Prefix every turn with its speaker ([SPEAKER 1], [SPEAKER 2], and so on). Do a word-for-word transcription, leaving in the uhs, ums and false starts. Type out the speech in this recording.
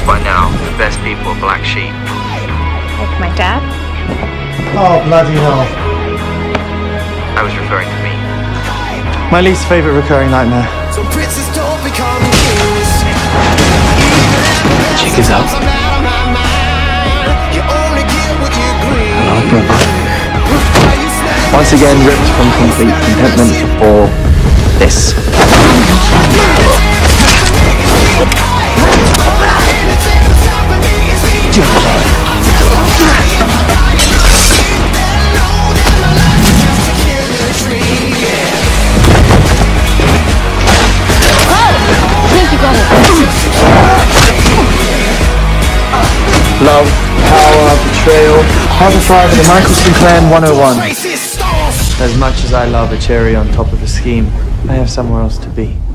[SPEAKER 1] by now, the best people are black sheep.
[SPEAKER 2] Like my dad?
[SPEAKER 3] Oh, bloody hell.
[SPEAKER 1] I was referring to me.
[SPEAKER 3] My least favourite recurring nightmare.
[SPEAKER 4] So princes don't become kings.
[SPEAKER 5] Chick is up. Hello, brother. Once again, ripped from complete contentment for this.
[SPEAKER 3] Love, power, betrayal, how to thrive in the Michelson Clan one oh one. As much as I love a cherry on top of a scheme, I have somewhere else to be.